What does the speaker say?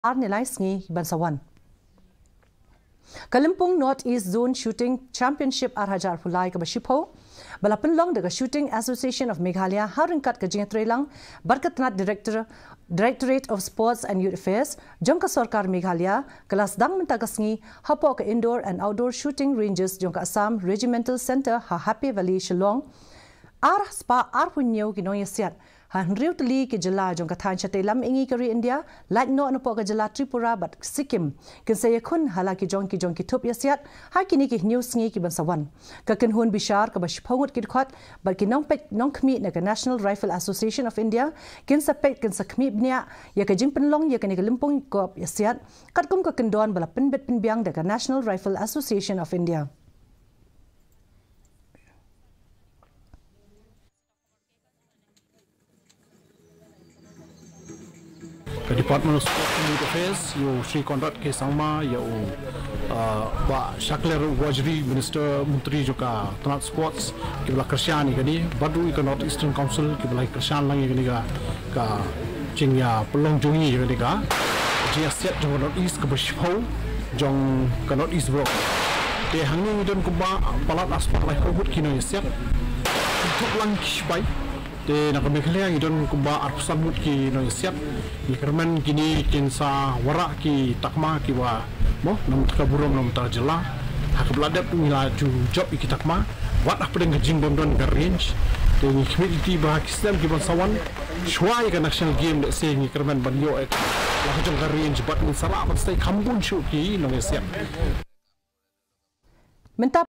nilai sngi bansawan. Lympung North East Zone Shooting Championship Arhajar Pulai ke Bashipo, balapan long dengan Shooting Association of Meghalaya haringkat ke Jingatrelang, Barkatnat Directorate of Sports and Youth Affairs, Jongka Sarkar Meghalaya, kelas Sdang mentagasngi hapo ke indoor and outdoor shooting ranges Jongka Assam Regimental Center ha Happy Valley Shillong, spa punyo kinong yasiat. Hanriu teli ke jela jong kathan chate lam ingi kari India like no anopo ke jela Tripura but Sikkim kin saya kun hala ki jong ki thup yasiat ha kini ki news ngi ki bansawan ka kin hun bishar ka bash phongut ki khot but ki nong pek nong khmi na ka National Rifle Association of India kin sa pek kin sa khmi bnia ya ka jing penlong ya ka ni Lympung kop yasiat kat kum ka kin don bala penbet penbiang da ka National Rifle Association of India. The Department of Sport and Youth Affairs, you Sri Konrad K. Sangma, you Pak Shakler Wajri, Minister Menteri juga Tanat Sports, kita Kersian ni kini, baru ikut North Eastern Council, kita Kersian lagi kini ka cingya pelong jongi kini ka, jia set jong North East ke Bashipau, jong ke North East Block. Di hangni dan kuba palat aspak lai kubut kini set, untuk langkah baik. Di nak Meghalaya idon kuba arpusan mut ki no siap ni kerman kini kinsa warak ki takma ki wa mo nam kaburom nam ta jela hak bladap mila ju job ki takma wat apa dengan jing bondon ke range de ni community ba kisam ki bansawan shwai ka national game de se ni kerman banyo ek la jong ka range bat ni sara bat stay kambun shu ki no siap